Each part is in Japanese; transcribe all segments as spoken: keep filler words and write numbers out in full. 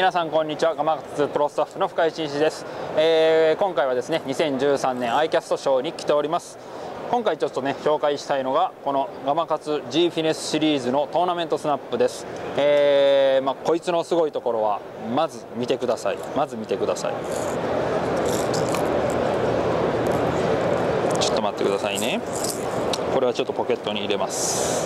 皆さんこんにちは。ガマ活プロスタッフの深井真嗣です。えー、今回はですねにせんじゅうさんねんアイキャストショーに来ております。今回ちょっとね紹介したいのがこのガマ活 G フィネスシリーズのトーナメントスナップです。えーまあ、こいつのすごいところはまず見てください。まず見てください。ちょっと待ってくださいね。これはちょっとポケットに入れます。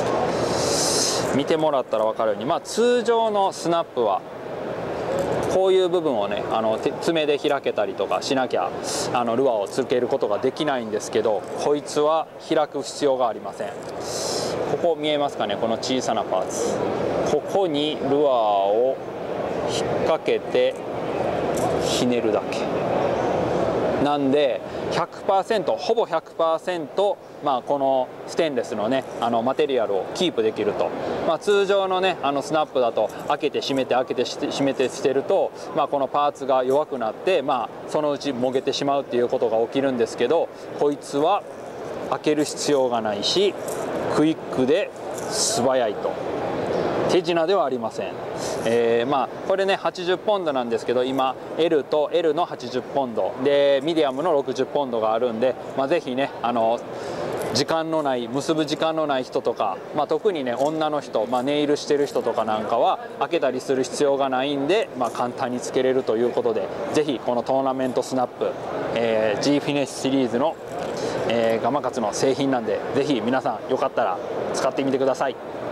見てもらったら分かるように、まあ、通常のスナップはこういう部分をねあの爪で開けたりとかしなきゃあのルアーをつけることができないんですけど、こいつは開く必要がありません。ここ見えますかね、この小さなパーツ、ここにルアーを引っ掛けてひねるだけなんで ひゃくパーセント ほぼ ひゃくパーセント、まあ、このステンレスのねあのマテリアルをキープできると、まあ、通常のねあのスナップだと開けて閉めて開けて閉めてしてると、まあ、このパーツが弱くなって、まあ、そのうちもげてしまうっていうことが起きるんですけど、こいつは開ける必要がないしクイックで素早いと。手品ではありません。えー、まあこれねはちじゅっポンドなんですけど、今 L と L のはちじゅっポンドでミディアムのろくじゅっポンドがあるんで、まあ、ぜひねあの時間のない結ぶ時間のない人とか、まあ、特にね女の人、まあ、ネイルしてる人とかなんかは開けたりする必要がないんで、まあ、簡単につけれるということで、ぜひこのトーナメントスナップ、えー、G フィネスシリーズの、えー、ガマ活の製品なんで、ぜひ皆さんよかったら使ってみてください。